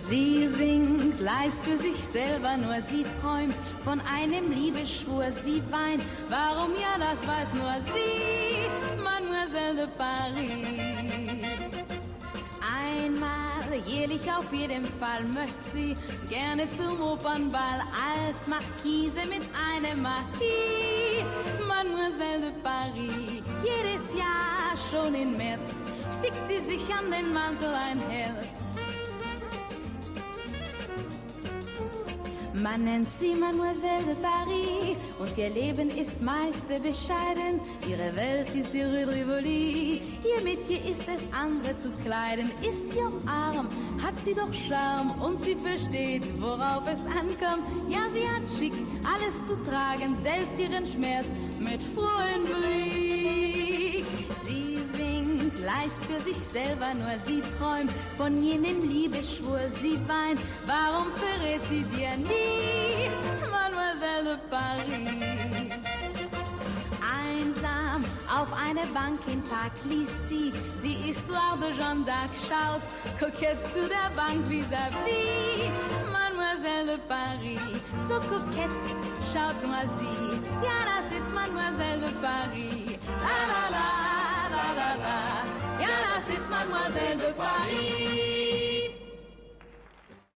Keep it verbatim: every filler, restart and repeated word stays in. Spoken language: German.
Sie singt leis für sich selber, nur sie träumt von einem Liebesschwur. Sie weint, warum, ja, das weiß nur sie, Mademoiselle de Paris. Einmal jährlich auf jeden Fall möchte sie gerne zum Opernball als Marquise mit einem Marquis, Mademoiselle de Paris. Jedes Jahr schon im März stickt sie sich an den Mantel ein Herz. Man nennt sie Mademoiselle de Paris und ihr Leben ist meist sehr bescheiden. Ihre Welt ist die Rue de Rivoli, ihr Metier ist es, andere zu kleiden. Ist sie auch arm, hat sie doch Charme und sie versteht, worauf es ankommt. Ja, sie hat schick, alles zu tragen, selbst ihren Schmerz mit frohem Blick. Sie singt leis für sich selber, nur sie träumt von jenem Liebesschwur. Sie weint, warum verrät sie dir nie, Mademoiselle de Paris? Einsam auf einer Bank im Park liest sie die Histoire de Jeanne d'Arc, schaut kokett zu der Bank vis-à-vis, Mademoiselle de Paris. So kokett schaut nur sie, ja, das ist Mademoiselle de Paris. La la la, la la la, ja, das ist Mademoiselle de Paris.